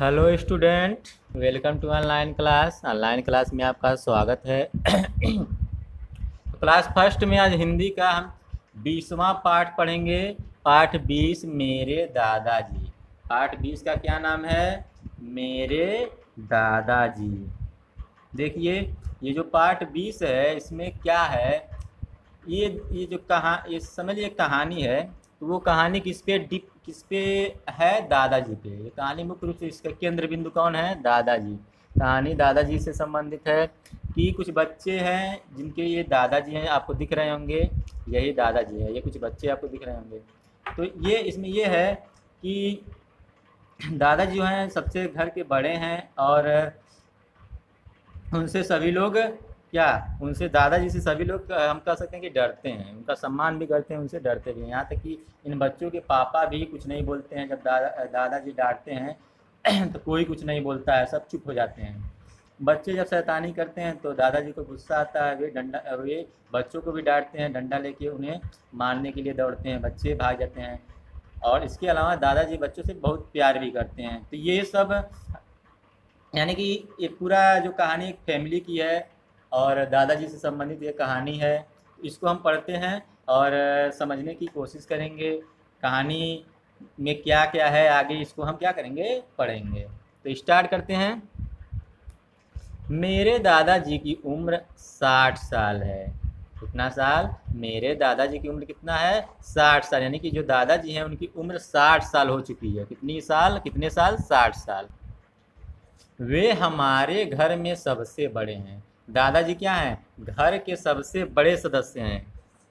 Hello student, welcome to online class. Online class में आपका स्वागत है। तो क्लास फर्स्ट में आज हिंदी का हम 20वां पाठ पढ़ेंगे। पाठ 20 मेरे दादाजी। पाठ 20 का क्या नाम है? मेरे दादाजी। देखिए, ये जो पाठ 20 है इसमें क्या है, ये जो ये समझिए कहानी है। तो वो कहानी किस पे है? दादाजी पे। ये कहानी मुख्य रूप से इसका केंद्र बिंदु कौन है? दादाजी। कहानी दादाजी से संबंधित है कि कुछ बच्चे हैं जिनके ये दादाजी हैं, आपको दिख रहे होंगे। यही दादाजी है, ये कुछ बच्चे आपको दिख रहे होंगे। तो ये इसमें ये है कि दादाजी जो हैं सबसे घर के बड़े हैं और उनसे सभी लोग उनसे दादाजी से सभी लोग हम कह सकते हैं कि डरते हैं। उनका सम्मान भी करते हैं, उनसे डरते भी हैं। यहाँ तक कि इन बच्चों के पापा भी कुछ नहीं बोलते हैं। जब दादाजी डांटते हैं तो कोई कुछ नहीं बोलता है, सब चुप हो जाते हैं। बच्चे जब शैतानी करते हैं तो दादाजी को गुस्सा आता है। वे बच्चों को भी डांटते हैं, डंडा लेके उन्हें मारने के लिए दौड़ते हैं। बच्चे भाग जाते हैं। और इसके अलावा दादाजी बच्चों से बहुत प्यार भी करते हैं। तो ये सब यानी कि ये पूरा जो कहानी एक फैमिली की है और दादाजी से संबंधित ये कहानी है। इसको हम पढ़ते हैं और समझने की कोशिश करेंगे। कहानी में क्या क्या है आगे इसको हम क्या करेंगे? पढ़ेंगे। तो स्टार्ट करते हैं। मेरे दादाजी की उम्र 60 साल है। कितना साल? मेरे दादाजी की उम्र कितना है? 60 साल। यानी कि जो दादाजी हैं उनकी उम्र 60 साल हो चुकी है। कितने साल? 60 साल। वे हमारे घर में सबसे बड़े हैं। दादाजी क्या हैं? घर के सबसे बड़े सदस्य हैं।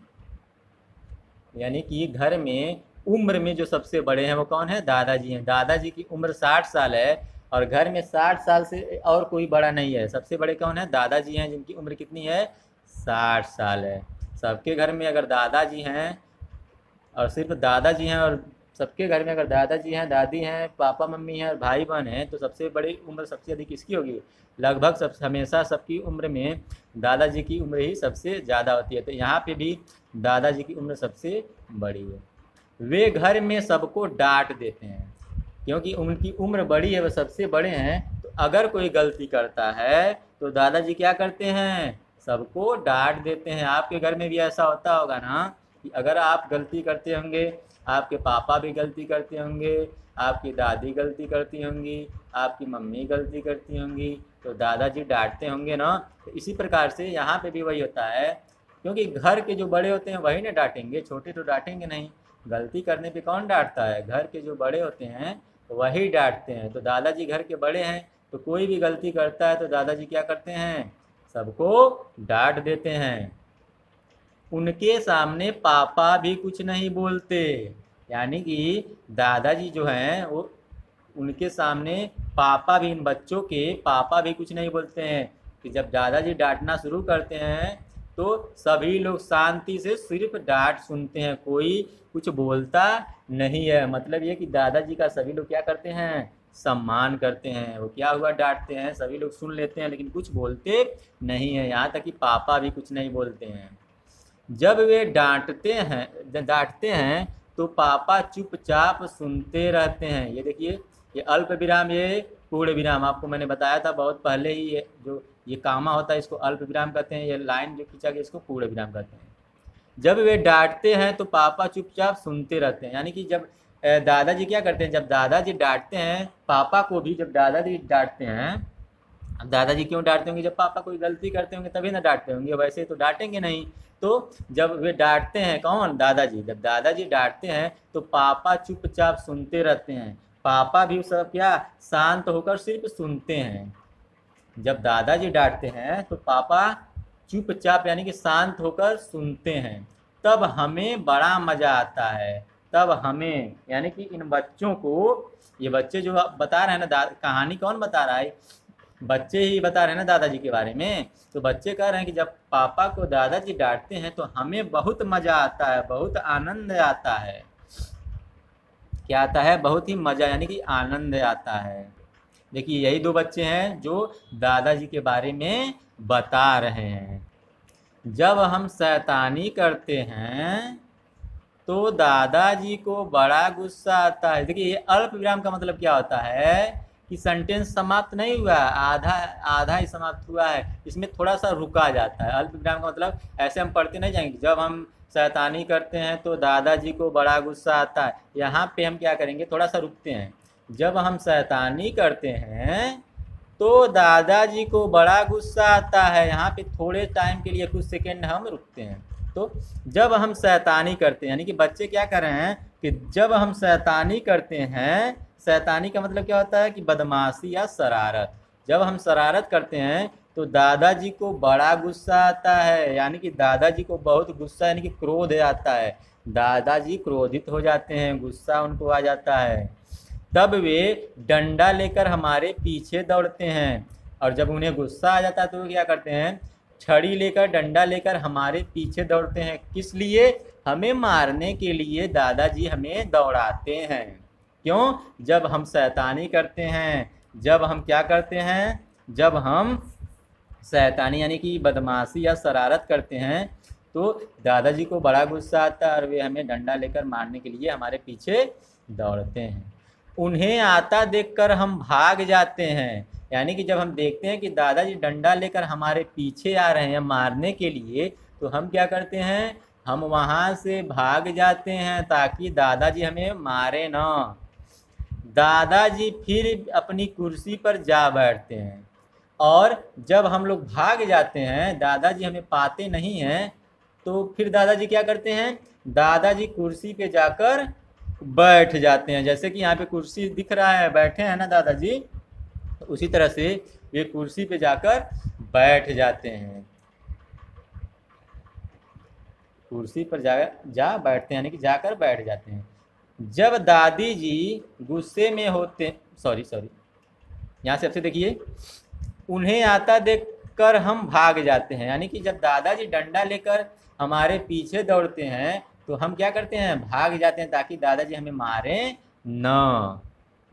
यानी कि घर में उम्र में जो सबसे बड़े हैं वो कौन है? दादाजी हैं। दादाजी की उम्र 60 साल है और घर में 60 साल से और कोई बड़ा नहीं है। सबसे बड़े कौन है? दादाजी हैं, जिनकी उम्र कितनी है? 60 साल है। सबके घर में अगर दादाजी हैं और सिर्फ दादाजी हैं और सबके घर में अगर दादाजी हैं, दादी हैं, पापा मम्मी हैं और भाई बहन हैं, तो सबसे बड़ी उम्र सबसे अधिक किसकी होगी? लगभग हमेशा सबकी उम्र में दादाजी की उम्र ही सबसे ज़्यादा होती है। तो यहाँ पे भी दादाजी की उम्र सबसे बड़ी है। वे घर में सबको डांट देते हैं क्योंकि उनकी उम्र बड़ी है, वो सबसे बड़े हैं। तो अगर कोई गलती करता है तो दादाजी क्या करते हैं? सबको डांट देते हैं। आपके घर में भी ऐसा होता होगा ना कि अगर आप गलती करते होंगे, आपके पापा भी गलती करते होंगे, आपकी दादी गलती करती होंगी, आपकी मम्मी गलती करती होंगी, तो दादाजी डांटते होंगे ना। तो इसी प्रकार से यहाँ पे भी वही होता है, क्योंकि घर के जो बड़े होते हैं वही ना डांटेंगे, छोटे तो डांटेंगे नहीं। गलती करने पे कौन डांटता है? घर के जो बड़े होते हैं वही डांटते हैं। तो दादाजी घर के बड़े हैं, तो कोई भी गलती करता है तो दादाजी क्या करते हैं? सबको डांट देते हैं। उनके सामने पापा भी कुछ नहीं बोलते। यानी कि दादाजी जो हैं वो उनके सामने पापा भी, इन बच्चों के पापा भी कुछ नहीं बोलते हैं। कि जब दादाजी डांटना शुरू करते हैं तो सभी लोग शांति से सिर्फ डांट सुनते हैं, कोई कुछ बोलता नहीं है। मतलब ये कि दादाजी का सभी लोग क्या करते हैं? सम्मान करते हैं। वो क्या हुआ? डांटते हैं, सभी लोग सुन लेते हैं लेकिन कुछ बोलते नहीं है। यहाँ तक कि पापा भी कुछ नहीं बोलते हैं। जब वे डांटते हैं तो पापा चुपचाप सुनते रहते हैं। ये देखिए, ये अल्प विराम, ये पूर्ण विराम आपको मैंने बताया था बहुत पहले ही। ये कामा होता है इसको अल्प विराम कहते हैं। ये लाइन जो खींचा गया इसको पूर्ण विराम कहते हैं। जब वे डांटते हैं तो पापा चुपचाप सुनते रहते हैं। यानी कि जब दादाजी क्या करते हैं? जब दादाजी डांटते हैं पापा को भी, जब दादाजी डांटते हैं, अब दादाजी क्यों डांटते होंगे? जब पापा कोई गलती करते होंगे तभी ना डांटते होंगे, वैसे तो डांटेंगे नहीं। तो जब वे डांटते हैं, कौन? दादाजी। जब दादाजी डांटते हैं तो पापा चुपचाप सुनते रहते हैं। पापा भी सब क्या? शांत होकर सिर्फ सुनते हैं। जब दादाजी डांटते हैं तो पापा चुपचाप यानी कि शांत होकर सुनते हैं। तब हमें बड़ा मज़ा आता है। तब हमें यानी कि इन बच्चों को, ये बच्चे जो बता रहे हैं ना, कहानी कौन बता रहा है? बच्चे ही बता रहे हैं ना दादाजी के बारे में। तो बच्चे कह रहे हैं कि जब पापा को दादाजी डांटते हैं तो हमें बहुत मज़ा आता है, बहुत आनंद आता है। क्या आता है? बहुत ही मज़ा, यानी कि आनंद आता है। देखिए, यही दो बच्चे हैं जो दादाजी के बारे में बता रहे हैं। जब हम शैतानी करते हैं तो दादाजी को बड़ा गुस्सा आता है। देखिए, ये अल्प विराम का मतलब क्या होता है कि सेंटेंस समाप्त नहीं हुआ, आधा आधा ही समाप्त हुआ है, इसमें थोड़ा सा रुका जाता है। अल्प विराम का मतलब ऐसे हम पढ़ते नहीं जाएंगे, जब हम शैतानी करते हैं तो दादाजी को बड़ा गुस्सा आता है, यहाँ पे हम क्या करेंगे, थोड़ा सा रुकते हैं। जब हम शैतानी करते हैं तो दादाजी को बड़ा गुस्सा आता है, यहाँ पे थोड़े टाइम के लिए कुछ सेकेंड हम रुकते हैं। तो जब हम शैतानी करते हैं, यानी कि बच्चे क्या कर रहे हैं कि जब हम शैतानी करते हैं, शैतानी का मतलब क्या होता है कि बदमाशी या शरारत। जब हम शरारत करते हैं तो दादाजी को बड़ा गुस्सा आता है, यानी कि दादाजी को बहुत गुस्सा यानी कि क्रोध आता है, दादाजी क्रोधित हो जाते हैं, गुस्सा उनको आ जाता है। तब वे डंडा लेकर हमारे पीछे दौड़ते हैं, और जब उन्हें गुस्सा आ जाता है तो वो क्या करते हैं, छड़ी लेकर डंडा लेकर हमारे पीछे दौड़ते हैं। किस लिए? हमें मारने के लिए दादाजी हमें दौड़ाते हैं। क्यों? जब हम शैतानी करते हैं, जब हम क्या करते हैं, जब हम शैतानी यानी कि बदमाशी या शरारत करते हैं तो दादाजी को बड़ा गुस्सा आता है और वे हमें डंडा लेकर मारने के लिए हमारे पीछे दौड़ते हैं। उन्हें आता देखकर हम भाग जाते हैं, यानी कि जब हम देखते हैं कि दादाजी डंडा लेकर हमारे पीछे आ रहे हैं मारने के लिए, तो हम क्या करते हैं, हम वहाँ से भाग जाते हैं ताकि दादाजी हमें मारे ना। दादाजी फिर अपनी कुर्सी पर जा बैठते हैं, और जब हम लोग भाग जाते हैं, दादाजी हमें पाते नहीं हैं, तो फिर दादाजी क्या करते हैं, दादाजी कुर्सी पे जाकर बैठ जाते हैं। जैसे कि यहाँ पे कुर्सी दिख रहा है, बैठे हैं ना दादाजी, तो उसी तरह से वे कुर्सी पे जाकर बैठ जाते हैं, कुर्सी पर जा बैठते हैं, यानी कि जाकर बैठ जाते हैं। जब दादी जी गुस्से में होते, सॉरी यहाँ से सबसे देखिए, उन्हें आता देखकर हम भाग जाते हैं, यानी कि जब दादाजी डंडा लेकर हमारे पीछे दौड़ते हैं तो हम क्या करते हैं, भाग जाते हैं ताकि दादाजी हमें मारे न।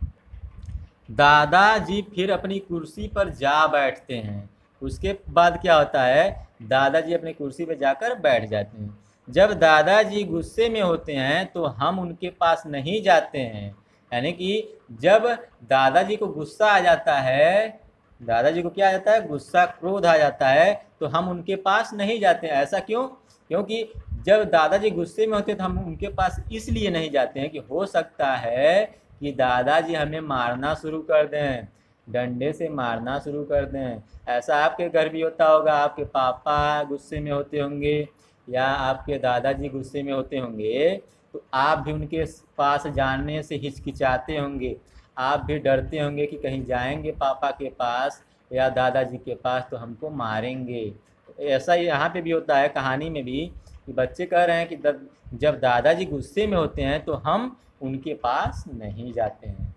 दादाजी फिर अपनी कुर्सी पर जा बैठते हैं, उसके बाद क्या होता है, दादाजी अपनी कुर्सी पर जाकर बैठ जाते हैं। जब दादाजी गुस्से में होते हैं तो हम उनके पास नहीं जाते हैं, यानी कि जब दादाजी को गुस्सा आ जाता है, दादाजी को क्या आ जाता है, गुस्सा क्रोध आ जाता है, तो हम उनके पास नहीं जाते हैं। ऐसा क्यों? क्योंकि जब दादाजी गुस्से में होते हैं तो हम उनके पास इसलिए नहीं जाते हैं कि हो सकता है कि दादाजी हमें मारना शुरू कर दें, डंडे से मारना शुरू कर दें। ऐसा आपके घर भी होता होगा, आपके पापा गुस्से में होते होंगे या आपके दादाजी गुस्से में होते होंगे, तो आप भी उनके पास जाने से हिचकिचाते होंगे, आप भी डरते होंगे कि कहीं जाएंगे पापा के पास या दादाजी के पास तो हमको मारेंगे। ऐसा ही यहाँ पे भी होता है कहानी में भी, कि बच्चे कह रहे हैं कि जब दादाजी गुस्से में होते हैं तो हम उनके पास नहीं जाते हैं।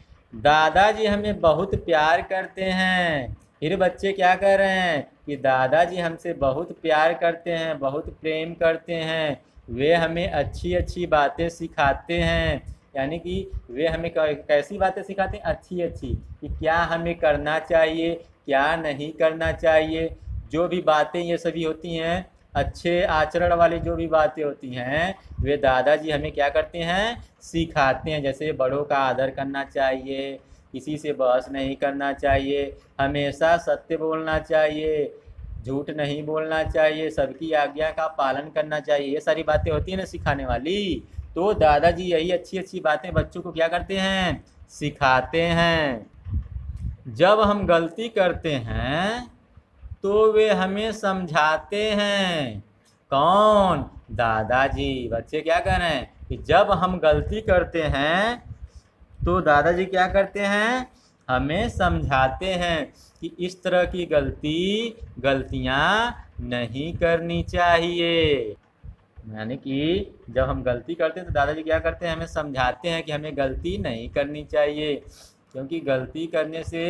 दादाजी हमें बहुत प्यार करते हैं। फिर बच्चे क्या कह रहे हैं कि दादाजी हमसे बहुत प्यार करते हैं, बहुत प्रेम करते हैं, वे हमें अच्छी अच्छी बातें सिखाते हैं, यानी कि वे हमें कैसी बातें सिखाते हैं, अच्छी अच्छी, कि क्या हमें करना चाहिए, क्या नहीं करना चाहिए, जो भी बातें ये सभी होती हैं, अच्छे आचरण वाली जो भी बातें होती हैं, वे दादाजी हमें क्या करते हैं, सिखाते हैं। जैसे बड़ों का आदर करना चाहिए, किसी से बहस नहीं करना चाहिए, हमेशा सत्य बोलना चाहिए, झूठ नहीं बोलना चाहिए, सबकी आज्ञा का पालन करना चाहिए, ये सारी बातें होती हैं ना सिखाने वाली। तो दादाजी यही अच्छी अच्छी बातें बच्चों को क्या करते हैं, सिखाते हैं। जब हम गलती करते हैं तो वे हमें समझाते हैं। कौन? दादाजी। बच्चे क्या कह रहे हैं कि जब हम गलती करते हैं तो दादाजी क्या करते हैं, हमें समझाते हैं कि इस तरह की गलतियां नहीं करनी चाहिए। यानी कि जब हम गलती करते हैं तो दादाजी क्या करते हैं, हमें समझाते हैं कि हमें गलती नहीं करनी चाहिए, क्योंकि गलती करने से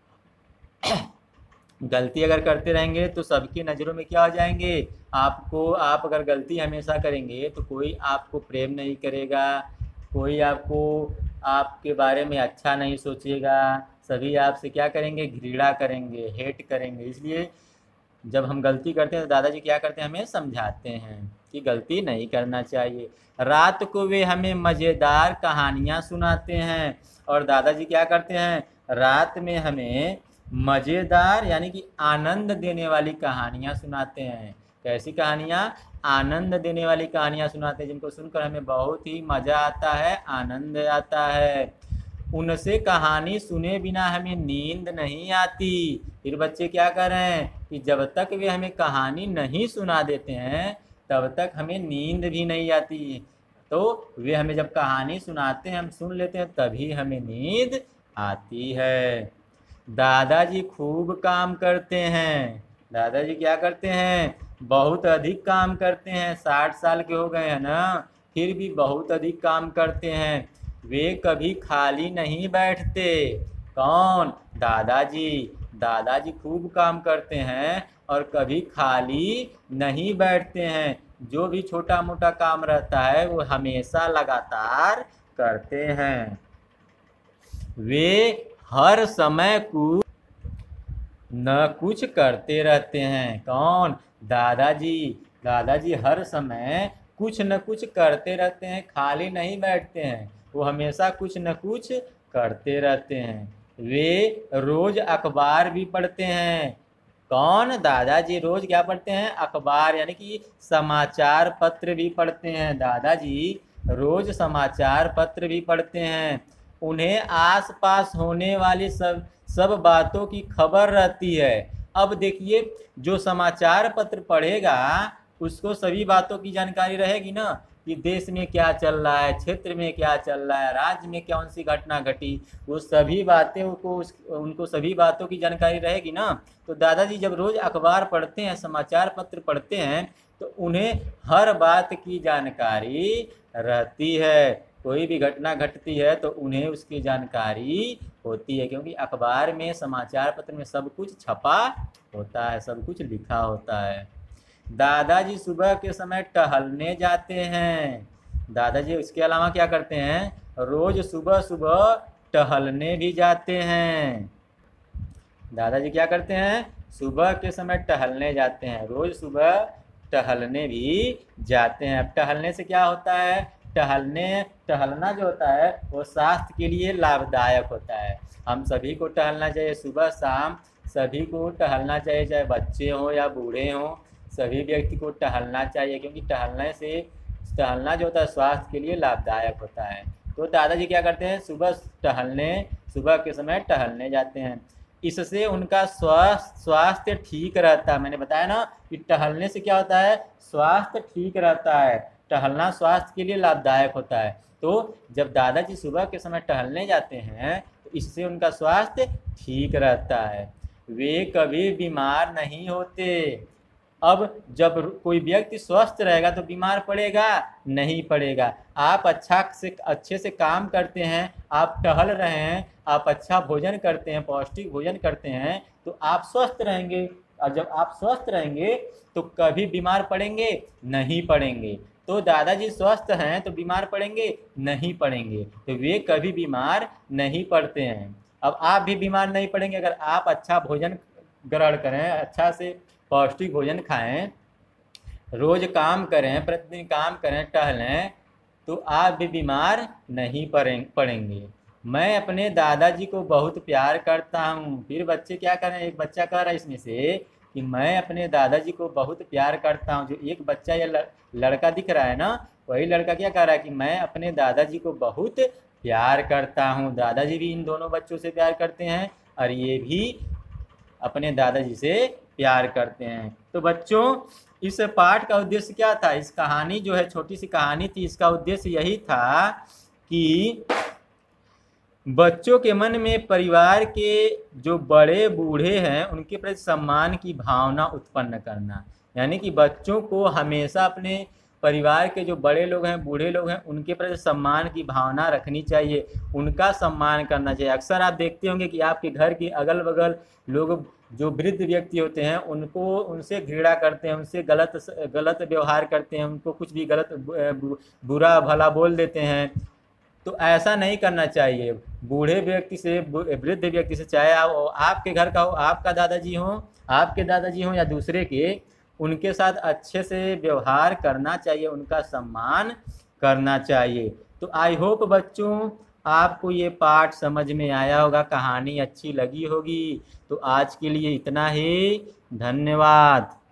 गलती अगर करते रहेंगे तो सबकी नज़रों में क्या हो जाएंगे, आप अगर गलती हमेशा करेंगे तो कोई आपको प्रेम नहीं करेगा, कोई आपके बारे में अच्छा नहीं सोचेगा, सभी आपसे क्या करेंगे, घृणा करेंगे, हेट करेंगे। इसलिए जब हम गलती करते हैं तो दादाजी क्या करते हैं, हमें समझाते हैं कि गलती नहीं करना चाहिए। रात को वे हमें मज़ेदार कहानियाँ सुनाते हैं, और दादाजी क्या करते हैं, रात में हमें मज़ेदार यानी कि आनंद देने वाली कहानियाँ सुनाते हैं। कैसी कहानियाँ? आनंद देने वाली कहानियाँ सुनाते हैं, जिनको सुनकर हमें बहुत ही मज़ा आता है, आनंद आता है। उनसे कहानी सुने बिना हमें नींद नहीं आती। फिर बच्चे क्या कर रहे हैं कि जब तक वे हमें कहानी नहीं सुना देते हैं तब तक हमें नींद भी नहीं आती। तो वे हमें जब कहानी सुनाते हैं, हम सुन लेते हैं, तभी हमें नींद आती है। दादाजी खूब काम करते हैं। दादाजी क्या करते हैं? बहुत अधिक काम करते हैं। 60 साल के हो गए हैं ना, फिर भी बहुत अधिक काम करते हैं। वे कभी खाली नहीं बैठते। कौन? दादाजी। दादाजी खूब काम करते हैं और कभी खाली नहीं बैठते हैं। जो भी छोटा मोटा काम रहता है वो हमेशा लगातार करते हैं। वे हर समय न कुछ करते रहते हैं। कौन? दादाजी। दादाजी हर समय कुछ न कुछ करते रहते हैं, खाली नहीं बैठते हैं, वो हमेशा कुछ न कुछ करते रहते हैं। वे रोज अखबार भी पढ़ते हैं। कौन? दादाजी रोज क्या पढ़ते हैं? अखबार यानी कि समाचार पत्र भी पढ़ते हैं। दादाजी रोज समाचार पत्र भी पढ़ते हैं। उन्हें आसपास होने वाली सब बातों की खबर रहती है। अब देखिए, जो समाचार पत्र पढ़ेगा उसको सभी बातों की जानकारी रहेगी ना, कि देश में क्या चल रहा है, क्षेत्र में क्या चल रहा है, राज्य में कौन सी घटना घटी, वो सभी बातें उनको सभी बातों की जानकारी रहेगी ना। तो दादाजी जब रोज़ अखबार पढ़ते हैं, समाचार पत्र पढ़ते हैं, तो उन्हें हर बात की जानकारी रहती है। कोई भी घटना घटती है तो उन्हें उसकी जानकारी होती है, क्योंकि अखबार में, समाचार पत्र में सब कुछ छपा होता है, सब कुछ लिखा होता है। दादाजी सुबह के समय टहलने जाते हैं। दादाजी इसके अलावा क्या करते हैं? रोज सुबह सुबह टहलने भी जाते हैं। दादाजी क्या करते हैं? सुबह के समय टहलने जाते हैं, रोज सुबह टहलने भी जाते हैं। अब टहलने से क्या होता है? टहलना जो होता है वो स्वास्थ्य के लिए लाभदायक होता है। हम सभी को टहलना चाहिए, सुबह शाम सभी को टहलना चाहिए, चाहे बच्चे हों या बूढ़े हों, सभी व्यक्ति को टहलना चाहिए, क्योंकि टहलना जो होता है स्वास्थ्य के लिए लाभदायक होता है। तो दादाजी क्या करते हैं? सुबह के समय टहलने जाते हैं। इससे उनका स्वास्थ्य ठीक रहता है। मैंने बताया ना कि टहलने से क्या होता है? स्वास्थ्य ठीक रहता है। टहलना स्वास्थ्य के लिए लाभदायक होता है। तो जब दादाजी सुबह के समय टहलने जाते हैं तो इससे उनका स्वास्थ्य ठीक रहता है। वे कभी बीमार नहीं होते। अब जब कोई व्यक्ति स्वस्थ रहेगा तो बीमार पड़ेगा? नहीं पड़ेगा। आप अच्छे से काम करते हैं, आप टहल रहे हैं, आप अच्छा भोजन करते हैं, पौष्टिक भोजन करते हैं, तो आप स्वस्थ रहेंगे। और जब आप स्वस्थ रहेंगे तो कभी बीमार पड़ेंगे? नहीं पड़ेंगे। तो दादाजी स्वस्थ हैं तो बीमार पड़ेंगे? नहीं पड़ेंगे। तो वे कभी बीमार नहीं पड़ते हैं। अब आप भी बीमार नहीं पड़ेंगे अगर आप अच्छा भोजन ग्रहण करें, अच्छा से पौष्टिक भोजन खाएं, रोज काम करें, प्रतिदिन काम करें, टहलें, तो आप भी बीमार नहीं पड़ेंगे। मैं अपने दादाजी को बहुत प्यार करता हूँ। फिर बच्चे क्या करें? एक बच्चा कह रहा है इसमें से कि मैं अपने दादाजी को बहुत प्यार करता हूँ। जो एक बच्चा या लड़का दिख रहा है ना, वही लड़का क्या कह रहा है कि मैं अपने दादाजी को बहुत प्यार करता हूँ। दादाजी भी इन दोनों बच्चों से प्यार करते हैं और ये भी अपने दादाजी से प्यार करते हैं। तो बच्चों, इस पाठ का उद्देश्य क्या था? इस कहानी जो है, छोटी सी कहानी थी, इसका उद्देश्य यही था कि बच्चों के मन में परिवार के जो बड़े बूढ़े हैं उनके प्रति सम्मान की भावना उत्पन्न करना। यानी कि बच्चों को हमेशा अपने परिवार के जो बड़े लोग हैं, बूढ़े लोग हैं, उनके प्रति सम्मान की भावना रखनी चाहिए, उनका सम्मान करना चाहिए। अक्सर आप देखते होंगे कि आपके घर के अगल बगल लोग जो वृद्ध व्यक्ति होते हैं उनसे घृणा करते हैं, उनसे गलत व्यवहार करते हैं, उनको कुछ भी गलत बुरा भला बोल देते हैं। तो ऐसा नहीं करना चाहिए। बूढ़े व्यक्ति से, वृद्ध व्यक्ति से, चाहे आपके घर का हो, आपके दादाजी हों या दूसरे के, उनके साथ अच्छे से व्यवहार करना चाहिए, उनका सम्मान करना चाहिए। तो आई होप बच्चों आपको ये पाठ समझ में आया होगा, कहानी अच्छी लगी होगी। तो आज के लिए इतना ही, धन्यवाद।